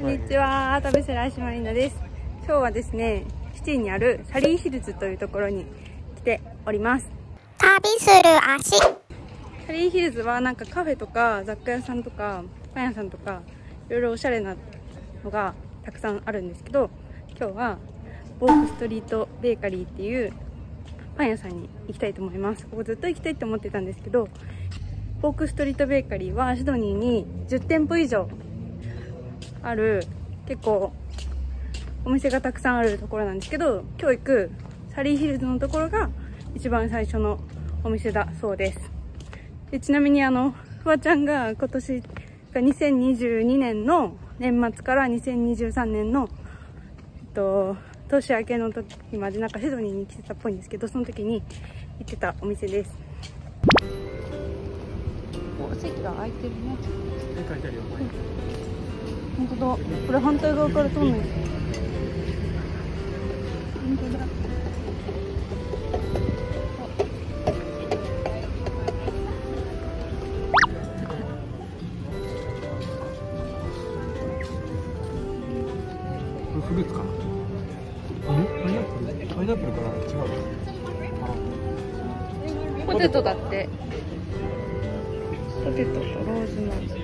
こんにちは、田辺白石まりなです。今日はですね、シティにあるサリーヒルズというところに来ております。 旅する足。 サリーヒルズはなんかカフェとか雑貨屋さんとかパン屋さんとかいろいろおしゃれなのがたくさんあるんですけど、今日はボークストリートベーカリーっていうパン屋さんに行きたいと思います。ここずっと行きたいと思ってたんですけど、ボークストリートベーカリーはシドニーに10店舗以上ある結構お店がたくさんあるところなんですけど、今日行くサリーヒルズのところが一番最初のお店だそうです。でちなみにフワちゃんが今年が2022年の年末から2023年の年明けの時までなんかシドニーに来てたっぽいんですけど、その時に行ってたお店です。お席が空いてるね。 書いてあるよ。 本当だ。これ反対側から通んない。本当だ。 これフルーツかな。パイナップルかな。違う。 ポテトだって。ポテトとローズマリー。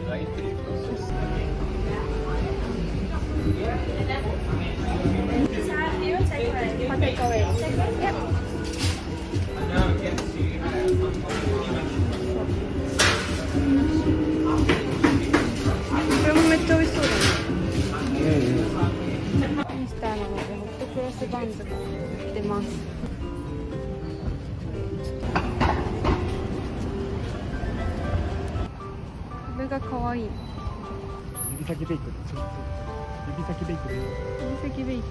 これもめっちゃ美味しそうだね。ミスターなのでホットクロスバンズが出ます。これが可愛い。 指先ベイク。指先ベイクで。 指先ベイク。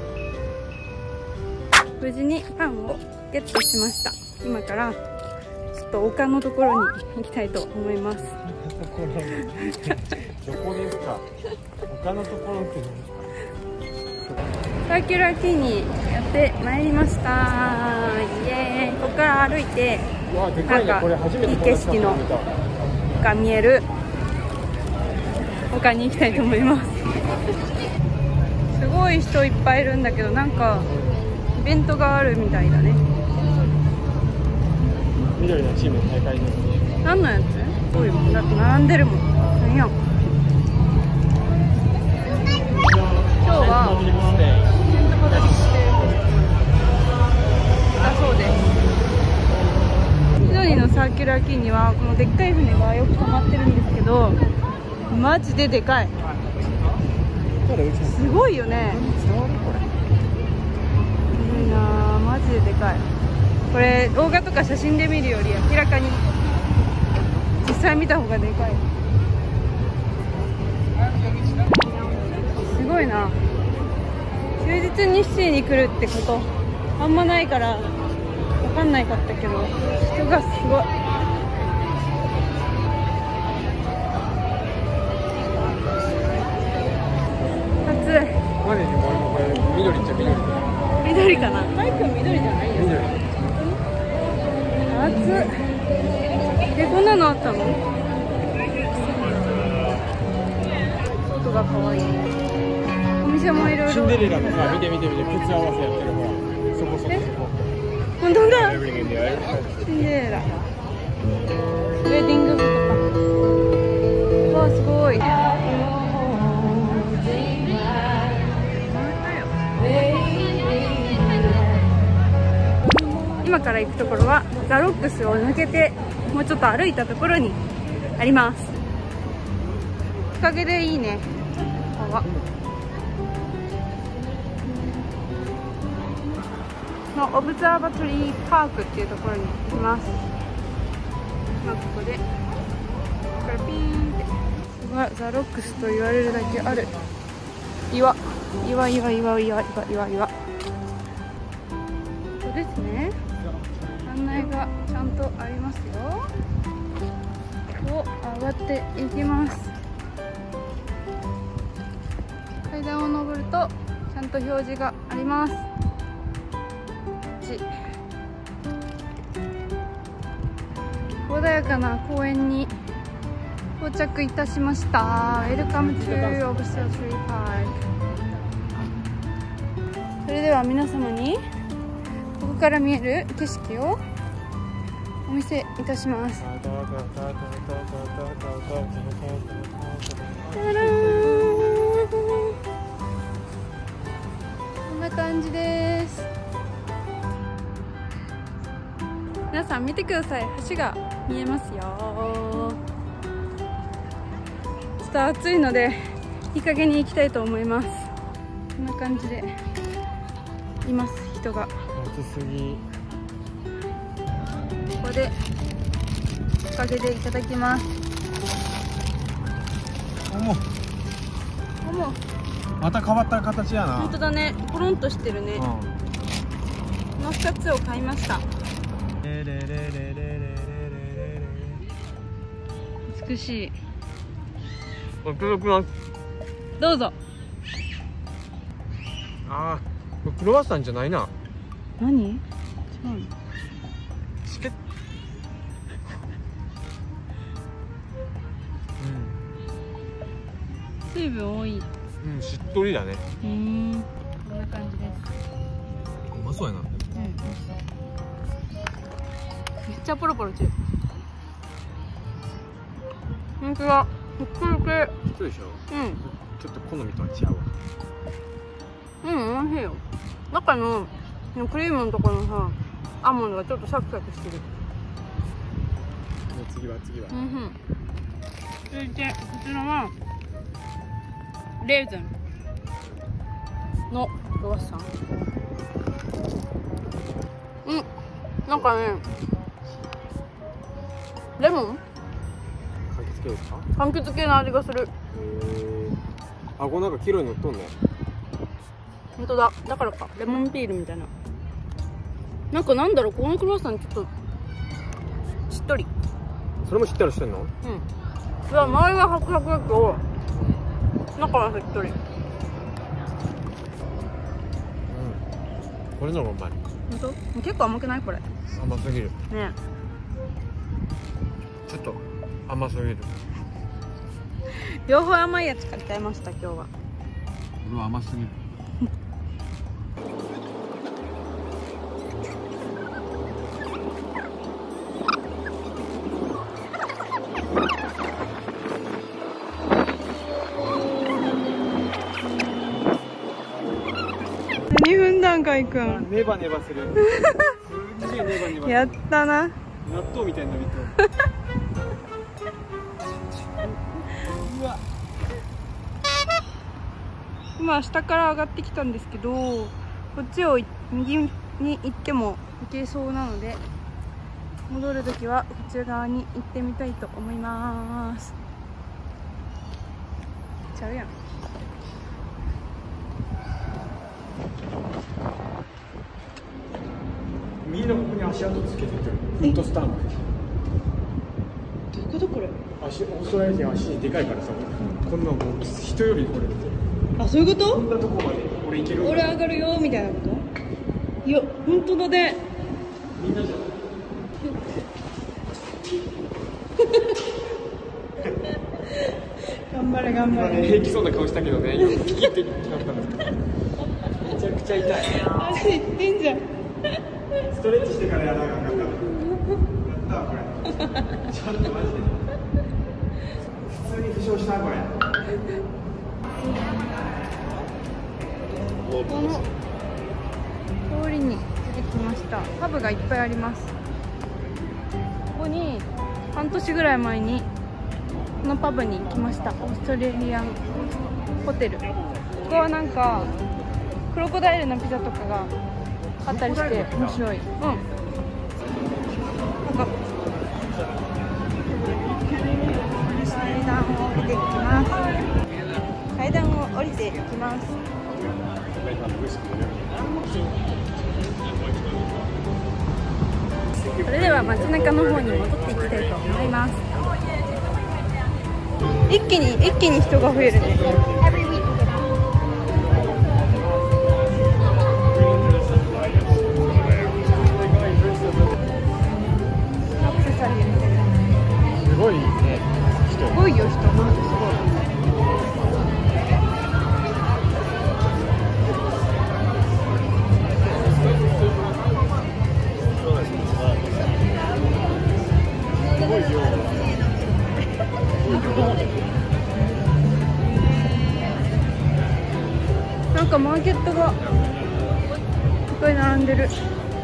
無事にパンをゲットしました。今からちょっと丘のところに行きたいと思います。 どこですか。丘のところって何ですか。 サーキュラーティーにやってまいりました。イエーイ。ここから歩いてなんかいい景色のが見える丘に行きたいと思います。すごい人いっぱいいるんだけど、なんかイベントがあるみたいだね。 緑のチームの大会の何のやつ？どういうの？だって並んでるもん。何や。今日はテントポタジしてだそうです。シドニーのサーキュラーキーにはこのでっかい船がよく止まってるんですけど、マジででかい。すごいよね。すごいなあ、マジででかい。これ動画とか写真で見るより明らかに実際見た方がでかい。すごいな。休日にシティに来るってことあんまないから分かんないかったけど、人がすごい。暑い。 緑っちゃ緑。 緑かな。タイプは緑じゃないよ。 緑。 暑っ。こんなのあったの？外が可愛い。お店もいろいろ。 シンデレラのさ、見て靴合わせやってるほら。そこ。 本当だ。シンデレラ。ウェディング服とか。わあ、すごい。今から行くところはザ・ロックスを抜けてもうちょっと歩いたところにあります。日陰でいいね。のオブザーバトリーパークっていうところに行きます。まあ、ここでこれピーンってすごい。ザ・ロックスと言われるだけある岩。ここですね。案内がちゃんとありますよ。ここ上がっていきます。階段を上るとちゃんと表示があります。穏やかな公園に到着いたしました。Welcome to Observatory Park。それでは皆様にここから見える景色をお見せいたします。たらーん、こんな感じです。皆さん見てください、橋が見えますよ。ちょっと暑いのでいい加減に行きたいと思います。こんな感じでいます、人が。 暑すぎ。 ここでおかげでいただきます。 また変わった形やな。 本当だね、コロンとしてるね。この2つを買いました。美しい。どうぞ。 ああ、クロワッサンじゃないな。 何？違うの？ チケット。 水分多い。 うん、しっとりだね。 こんな感じです。 うまそうやな。 めっちゃポロポロしてる。本当だ、ふっくら系。 そうでしょ。ちょっと好みとは違うわ。 美味しいよ。中のクリームのところのさ、アーモンドがちょっとサクサクしてる。 次は。 続いてこちらはレーズンのクロワッサン。なんかね、レモン？ 柑橘系ですか？ 柑橘系の味がする。 あ、これなんか黄色いのっとんね。 本当だ、だからか、レモンピールみたいな。なんかなんだろう、このクロワッサンちょっとしっとり。 それもしっとりしてんの？ いや、周りはサクサクだけど中はしっとり。 これの方がうまい。 本当？結構甘くないこれ？ 甘すぎるね。 ちょっと甘すぎる。 両方甘いやつ買っちゃいました、今日は。 これは甘すぎる。 2分段階くん。 ネバネバする。すげえネバネバ。 やったな。 納豆みたいなの見て。うわ。 今下から上がってきたんですけど、こっちを右に行っても行けそうなので、戻るときはこちら側に行ってみたいと思います。ちゃうやん。 みんなここに足跡つけてる。フットスタンプ。 どういうことこれ？ 足、オーストラリア人足でかいからさ、こんなもう人よりこれ。 あ、そういうこと？ こんなとこまで俺行ける。 俺上がるよみたいなこと？いや、本当だね。 みんなじゃん。 頑張れ頑張れ。 平気そうな顔したけどね、今ピキって決まったんですけど。めちゃくちゃ痛い。 足いってんじゃん。 ストレッチしてからやらなかった。やったわこれ。ちょっとマジで。普通に負傷したこれ。 この通りに出てきました。パブがいっぱいあります。ここに半年ぐらい前にこのパブに来ました。オーストラリアンホテル。ここはなんかクロコダイルのピザとかがあったりして面白い。なんか階段を降りていきます。階段を降りていきます。それでは街中の方に戻っていきたいと思います。一気に人が増えるね。アクセサリーみたいな。 すごいね。 すごいよ。 なんかマーケットがいっぱい並んでる。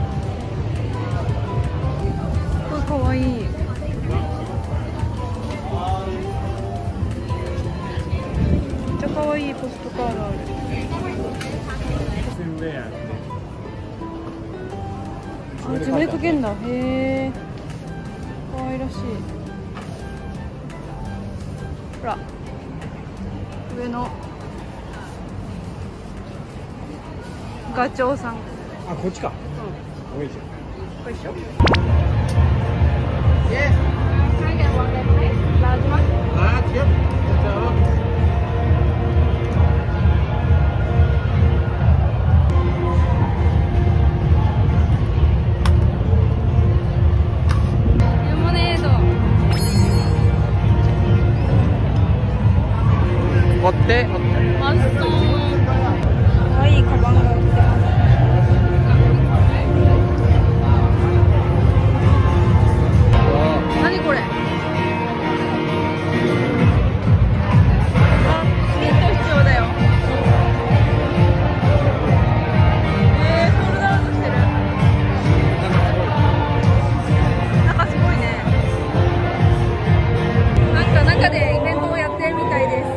これかわいい。めっちゃかわいいポストカードある。あ、自分でかけんだ。へえ、かわいらしい。ほら、上のガチョウさん。 あ、こっちか。 うん。 よいしょ。 よいしょ。レモネード。 追ってマストン。可愛いカバンが売ってます。何これ？あ、ミント必要だよ。ソールドアウトしてる。中すごいね。なんか中でイベントをやってるみたいです。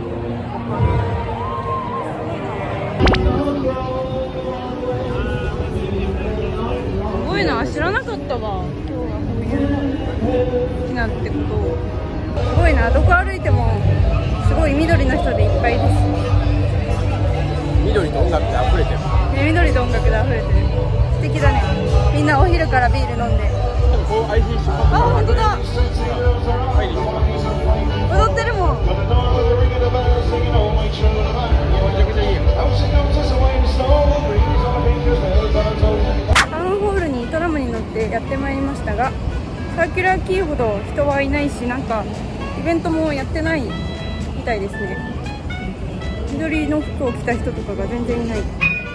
すごいな、知らなかったわ。今日はこういうの好きなってことを。すごいな、どこ歩いてもすごい緑の人でいっぱいです。 緑と音楽で溢れてる。 ね、緑と音楽で溢れてる。素敵だね。みんなお昼からビール飲んで。 こう IC 出発。 あ、本当だ。 入り踊ってるもん。 めちゃくちゃいいよ。 タウンホールにトラムに乗ってやってまいりましたが、サーキュラーキーほど人はいないし、なんかイベントもやってないみたいですね。緑の服を着た人とかが全然いない。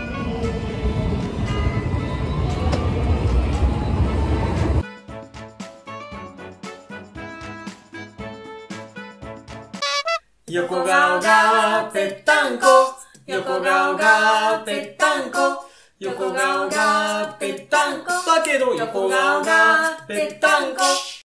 横顔がぺったんこ、横顔がぺったんこ、横顔がぺったんこ、だけど横顔がぺったんこ。